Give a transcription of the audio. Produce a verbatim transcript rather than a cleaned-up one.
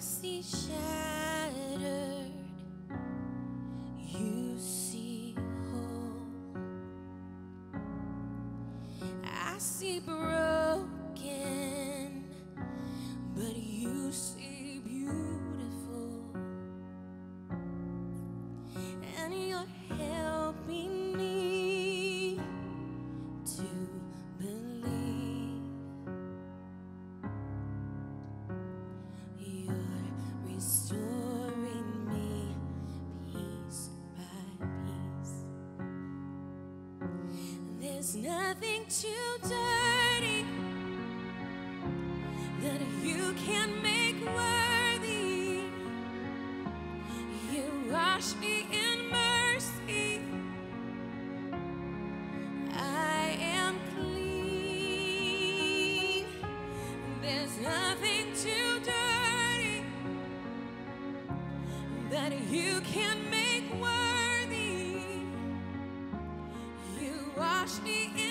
see shattered, you see whole. I see broken, but you see beautiful. And you're helping me to believe. You're restoring me piece by piece. There's nothing too dirty that you can make worthy. You wash me in mercy. I am clean. There's nothing too dirty that you can make worthy. You wash me in